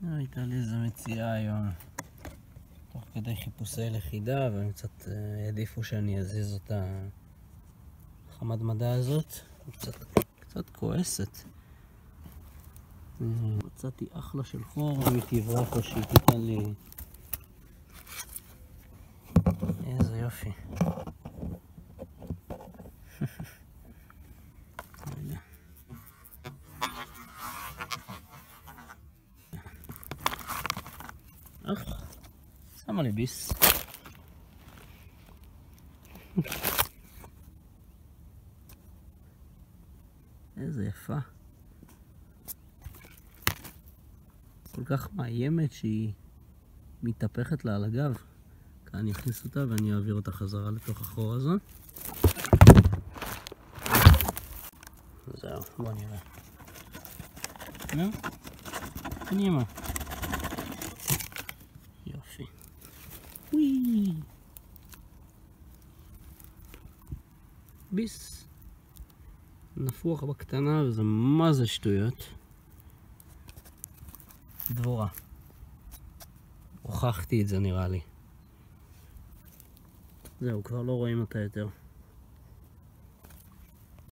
הייתה לי איזו מציאה היום תוך כדי חיפושי לכידה, והם קצת העדיפו שאני אזיז אותה. החמדמדה הזאת קצת כועסת. מצאתי אחלה של חור, אם היא תברח או שהיא תיתן לי. איזה יופי. שמה לי ביס. איזה יפה. כל כך מאיימת שהיא מתהפכת לה על הגב. כאן אני אכניס אותה ואני אעביר אותה חזרה לתוך החור הזה. זהו, בוא נראה. נו, קנימה. יופי. וואי. ביס. נפוח בקטנה וזה מה זה שטויות. דבורה. הוכחתי את זה נראה לי. זהו, כבר לא רואים אותה יותר.